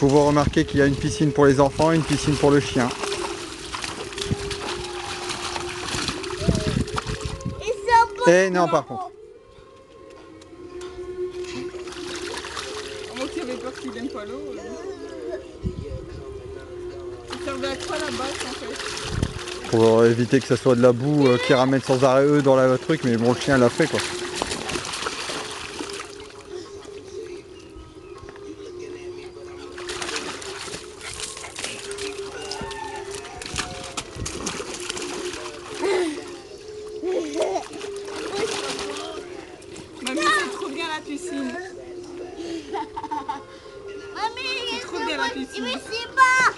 vous remarquez qu'il y a une piscine pour les enfants et une piscine pour le chien. Et non, par contre. Moi qui avais peur qu'il n'aime pas l'eau. Il servait à quoi la bâche en fait? Pour éviter que ça soit de la boue qui ramène sans arrêt eux dans le truc, mais bon, le chien l'a fait quoi. Mamie, c'est trop bien la piscine. Mamie, C'est trop bien la piscine. mais c'est pas.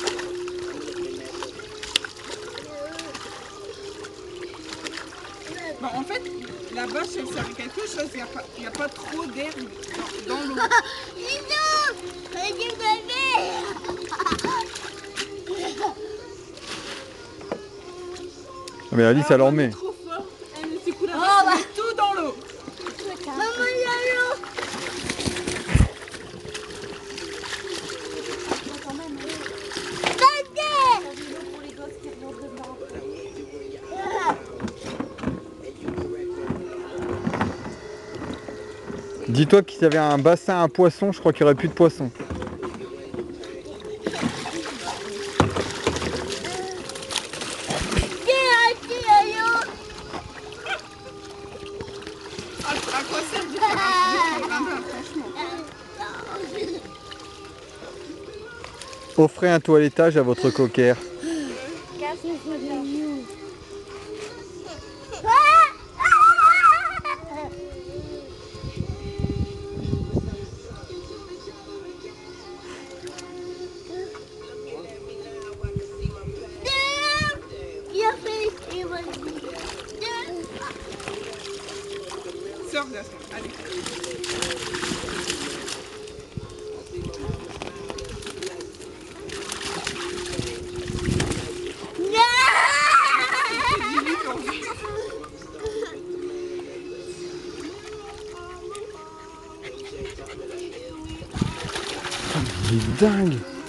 Bon, en fait, la bâche, elle sert à quelque chose. Il n'y a pas trop d'air dans l'eau. Dis-nous, bébé. Mais Alice, elle en met. Trop fort. Elle secoue la bâche, elle met tout dans l'eau. Maman, il y a l'eau. Dis-toi qu'il y avait un bassin à poissons, je crois qu'il n'y aurait plus de poissons. À quoi sert de faire un brin, franchement? Offrez un toilettage à votre cocker. Sors, Gaston, allez. Il est dingue.